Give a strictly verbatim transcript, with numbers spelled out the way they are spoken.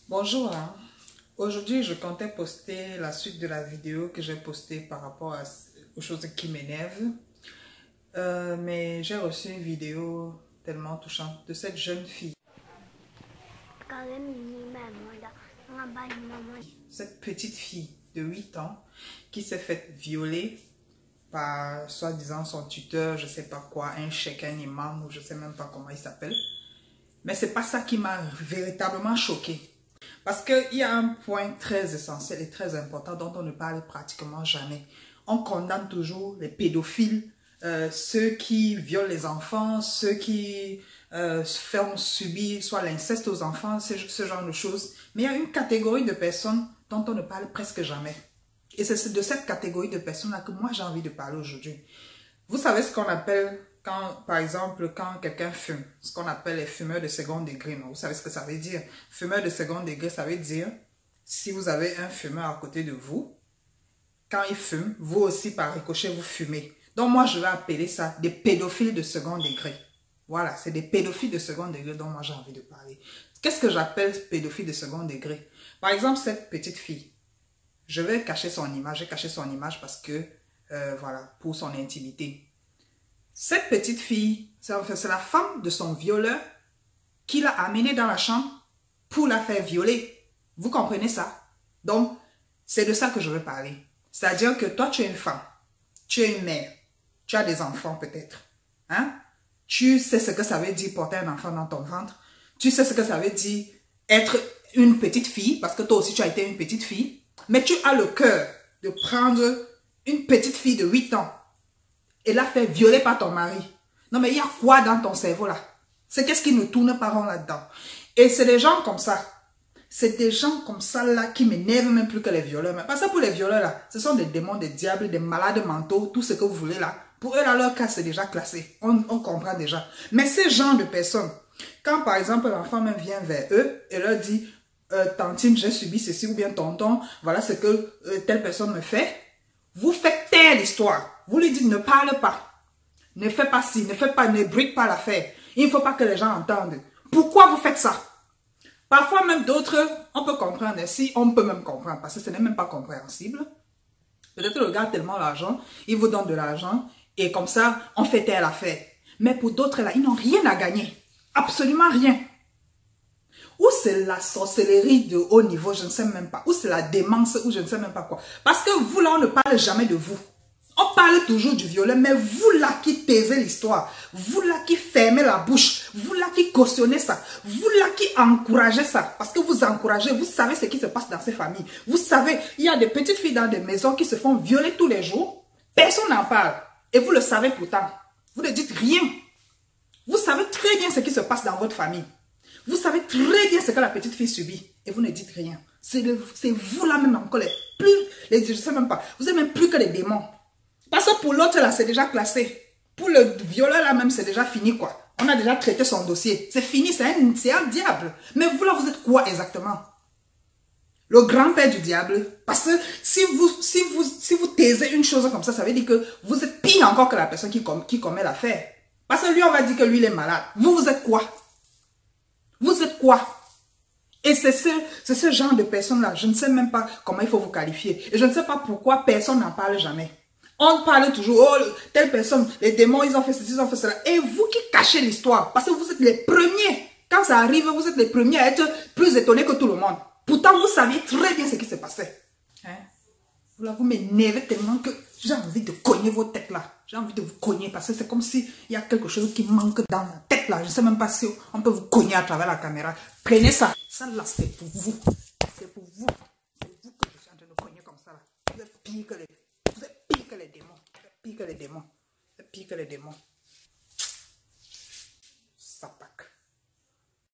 Bonjour, hein. Aujourd'hui je comptais poster la suite de la vidéo que j'ai postée par rapport à, aux choses qui m'énervent. Euh, mais j'ai reçu une vidéo tellement touchante de cette jeune fille. Cette petite fille de huit ans qui s'est faite violer par soi-disant son tuteur, je sais pas quoi, un cheikh, un imam ou je sais même pas comment il s'appelle. Mais c'est pas ça qui m'a véritablement choquée. Parce qu'il y a un point très essentiel et très important dont on ne parle pratiquement jamais. On condamne toujours les pédophiles, euh, ceux qui violent les enfants, ceux qui euh, font subir soit l'inceste aux enfants, ce, ce genre de choses. Mais il y a une catégorie de personnes dont on ne parle presque jamais. Et c'est de cette catégorie de personnes-là que moi j'ai envie de parler aujourd'hui. Vous savez ce qu'on appelle, quand, par exemple, quand quelqu'un fume, ce qu'on appelle les fumeurs de second degré, non? Vous savez ce que ça veut dire? Fumeur de second degré, ça veut dire, si vous avez un fumeur à côté de vous, quand il fume, vous aussi, par ricochet, vous fumez. Donc moi, je vais appeler ça des pédophiles de second degré. Voilà, c'est des pédophiles de second degré dont moi j'ai envie de parler. Qu'est-ce que j'appelle pédophile de second degré? Par exemple, cette petite fille, je vais cacher son image, j'ai caché son image parce que, euh, voilà, pour son intimité. Cette petite fille, c'est la femme de son violeur qui l'a amenée dans la chambre pour la faire violer. Vous comprenez ça? Donc, c'est de ça que je veux parler. C'est-à-dire que toi, tu es une femme, tu es une mère, tu as des enfants peut-être. Hein? Tu sais ce que ça veut dire porter un enfant dans ton ventre. Tu sais ce que ça veut dire être une petite fille, parce que toi aussi tu as été une petite fille. Mais tu as le cœur de prendre une petite fille de huit ans et la faire violer par ton mari. Non mais il y a quoi dans ton cerveau là? C'est qu'est-ce qui ne tourne pas rond là-dedans? Et c'est des gens comme ça. C'est des gens comme ça là qui m'énervent même plus que les violeurs. Parce que pour les violeurs là, ce sont des démons, des diables, des malades mentaux, tout ce que vous voulez là. Pour eux là, leur cas c'est déjà classé. On, on comprend déjà. Mais ces genres de personnes, quand par exemple l'enfant même vient vers eux et leur dit euh, tantine, j'ai subi ceci, ou bien tonton, voilà ce que euh, telle personne me fait, vous faites taire l'histoire. Vous lui dites ne parle pas. Ne fais pas ci, ne fais pas, ne brique pas l'affaire. Il ne faut pas que les gens entendent. Pourquoi vous faites ça? Parfois même d'autres, on peut comprendre. Si on peut même comprendre, parce que ce n'est même pas compréhensible. Peut-être le gars a tellement l'argent, il vous donne de l'argent, et comme ça, on fait taire l'affaire. Mais pour d'autres là, ils n'ont rien à gagner. Absolument rien. Ou c'est la sorcellerie de haut niveau, je ne sais même pas. Ou c'est la démence, ou je ne sais même pas quoi. Parce que vous là, on ne parle jamais de vous. On parle toujours du violeur, mais vous là qui taisez l'histoire, vous là qui fermez la bouche, vous là qui cautionnez ça, vous là qui encouragez ça, parce que vous encouragez, vous savez ce qui se passe dans ces familles. Vous savez, il y a des petites filles dans des maisons qui se font violer tous les jours, personne n'en parle. Et vous le savez pourtant, vous ne dites rien. Vous savez très bien ce qui se passe dans votre famille. Vous savez très bien ce que la petite fille subit, et vous ne dites rien. C'est vous là même encore les plus, les, je ne sais même pas, vous êtes même plus que les démons. Parce que pour l'autre là, c'est déjà classé. Pour le violeur là même, c'est déjà fini quoi. On a déjà traité son dossier. C'est fini, c'est un, un diable. Mais vous là, vous êtes quoi exactement? Le grand-père du diable. Parce que si vous, si, vous, si vous taisez une chose comme ça, ça veut dire que vous êtes pire encore que la personne qui, com qui commet l'affaire. Parce que lui, on va dire que lui, il est malade. Vous, vous êtes quoi? Vous êtes quoi? Et c'est ce, ce genre de personnes-là, je ne sais même pas comment il faut vous qualifier. Et je ne sais pas pourquoi personne n'en parle jamais. On parle toujours, oh, telle personne, les démons, ils ont fait ceci, ils ont fait cela. Et vous qui cachez l'histoire, parce que vous êtes les premiers. Quand ça arrive, vous êtes les premiers à être plus étonnés que tout le monde. Pourtant, vous saviez très bien ce qui se passait. Hein? Vous, vous m'énervez tellement que j'ai envie de cogner vos têtes là. J'ai envie de vous cogner parce que c'est comme s'il y a quelque chose qui manque dans la tête là. Je ne sais même pas si on peut vous cogner à travers la caméra. Prenez ça. Ça là, c'est pour vous. C'est pour vous. C'est vous que je suis en train de cogner comme ça là. Vous êtes pire que les... Vous êtes pire que les démons. Vous êtes pire que les démons. Vous êtes pire que les démons.